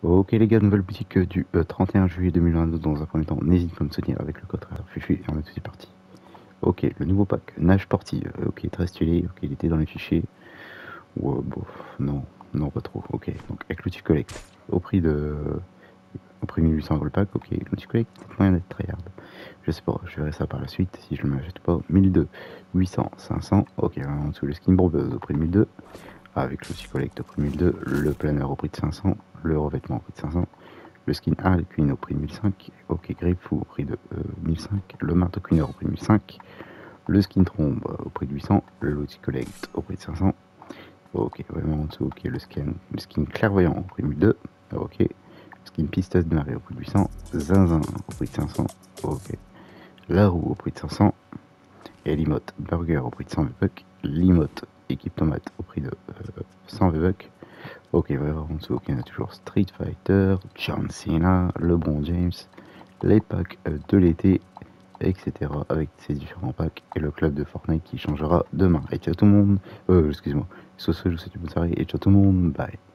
Ok les gars, nouvelle boutique du 31 juillet 2022. Dans un premier temps, n'hésite pas à me soutenir avec le code FUFU et on est tout parti. Ok, le nouveau pack, nage sportive, ok, très stylé, ok, il était dans les fichiers. Ouais, bof, non, non pas trop, ok, donc avec l'outil collect, au prix 1800 € le pack, ok, l'outil collect, peut-être moyen d'être tryhard. Je sais pas, je verrai ça par la suite, si je ne m'achète pas, 1002, 800, 500, ok, en dessous le skin bourbeuse au prix de 1002, avec l'outil collect au prix de 1002, le planeur au prix de 500, le revêtement au prix de 500, le skin Harlequin au prix de 1005, ok Gripefou au prix de 1005, le marteau cuineur au prix de 1005, le skin Trombe au prix de 800, le Loti Collect au prix de 500, ok vraiment en dessous, ok le skin Clairvoyant au prix de 1002, ok, le skin Pistas de marée au prix de 800, Zinzin au prix de 500, ok, la roue au prix de 500, et l'Imote Burger au prix de 100 V-Bucks, l'Imote Équipe Tomate au prix de 100 V-Bucks. Ok, vraiment en dessous, ok, on a toujours Street Fighter, John Cena, LeBron James, les packs de l'été, etc. avec ces différents packs et le club de Fortnite qui changera demain. Et ciao tout le monde, excuse-moi, sur ce, je vous souhaite une bonne soirée et ciao tout le monde, bye.